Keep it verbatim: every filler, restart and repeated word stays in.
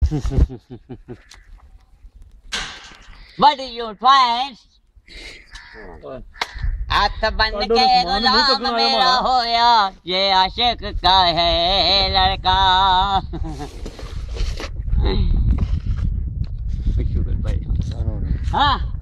What do you find? हाथ बन के गुलाम मेरा होया, ये आशिक का है लड़का। हाँ